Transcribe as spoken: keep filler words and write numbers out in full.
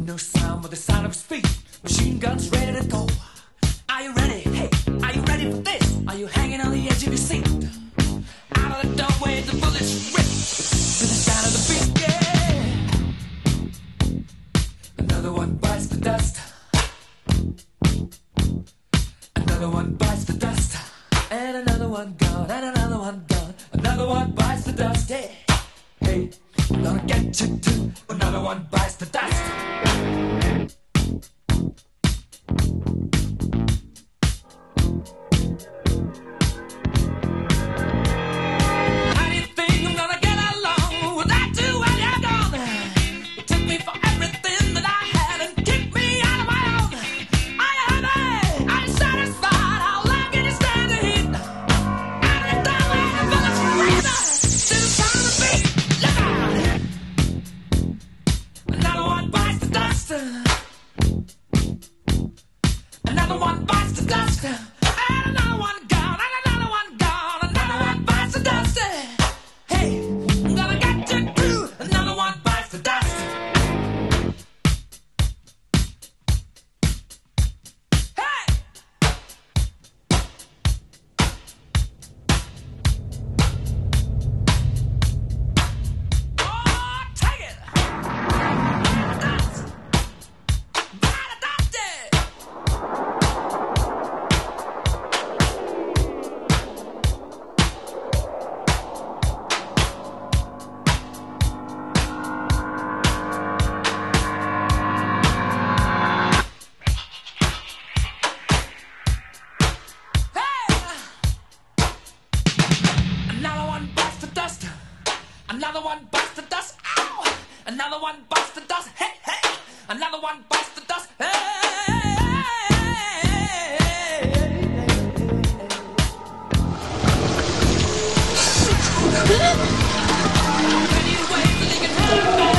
No sound but the sound of speed. Machine guns ready to go. Are you ready? Hey, are you ready for this? Are you hanging on the edge of your seat? Out of the doorway, the bullets rip to the sound of the beat. Yeah. Another one bites the dust. Another one bites the dust. And another one gone. And another one gone. Another one bites the dust. Yeah. Hey, I'm gonna get you too. Another one bites the dust. How do you think I'm gonna get along without you when you're gone? You took me for everything that I had and kicked me out of my own. Are you happy? Are you satisfied? How long can you stand the heat? Out of the doorway, the bullets rip to the sound of the beat. Look out! Another one bites the dust. Another one bites the dust. And another one gone. And another one gone. Another one bites the dust. Hey, I'm gonna get you too. Another one bites the dust. Hey! Oh, take it! Dust! Bite the dust! Another one bites the dust. Another one bites the dust. Ow! Another one bites the dust. Hey, hey! Another one bites the dust. Hey! Many ways that you can have it.